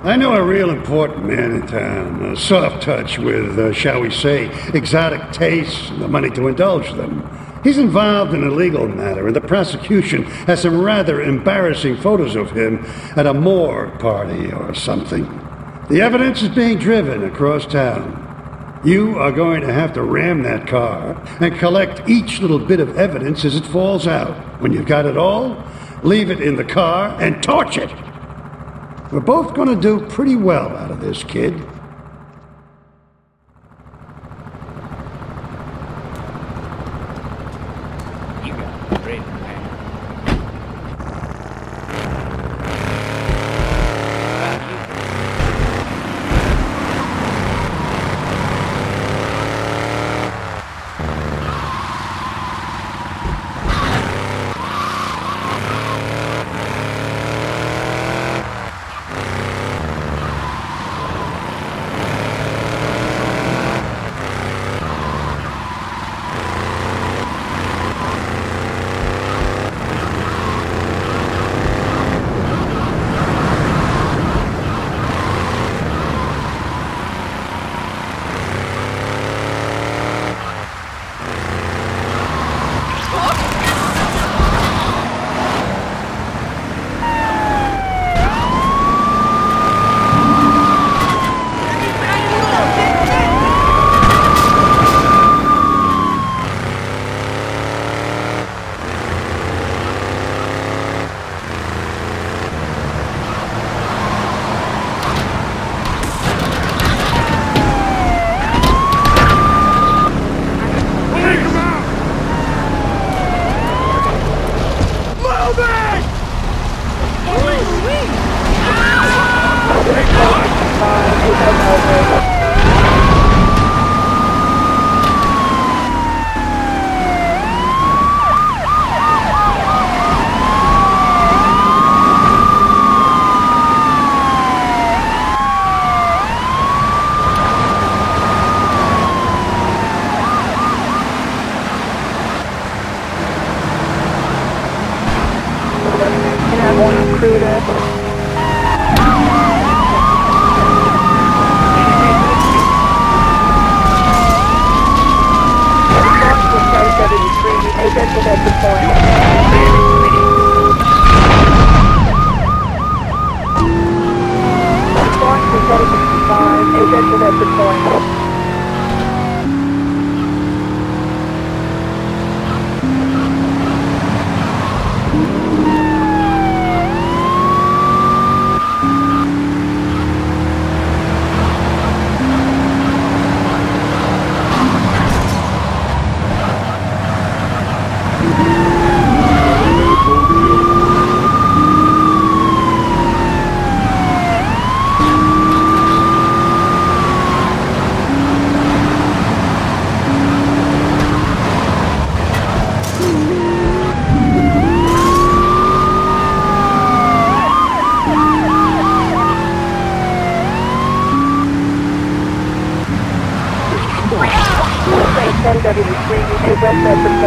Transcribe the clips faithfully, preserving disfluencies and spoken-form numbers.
I know a real important man in town, a soft touch with, uh, shall we say, exotic tastes and the money to indulge them. He's involved in a legal matter, and the prosecution has some rather embarrassing photos of him at a morgue party or something. The evidence is being driven across town. You are going to have to ram that car and collect each little bit of evidence as it falls out. When you've got it all, leave it in the car and torch it. We're both going to do pretty well out of this, kid. You got it great, man.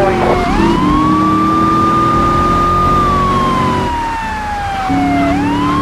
Point.